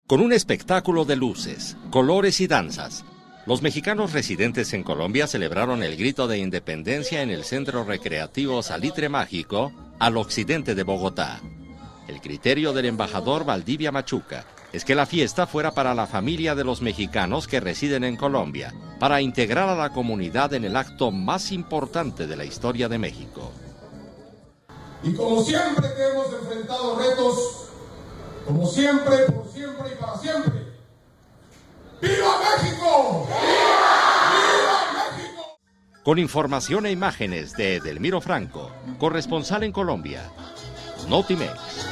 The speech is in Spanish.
Con un espectáculo de luces, colores y danzas, los mexicanos residentes en Colombia celebraron el grito de independencia en el Centro Recreativo Salitre Mágico, al occidente de Bogotá. El criterio del embajador Valdivia Machuca es que la fiesta fuera para la familia de los mexicanos que residen en Colombia, para integrar a la comunidad en el acto más importante de la historia de México. Y como siempre que hemos enfrentado retos, como siempre, por siempre y para siempre, ¡viva México! ¡Viva! ¡Viva México! Con información e imágenes de Edelmiro Franco, corresponsal en Colombia, Notimex.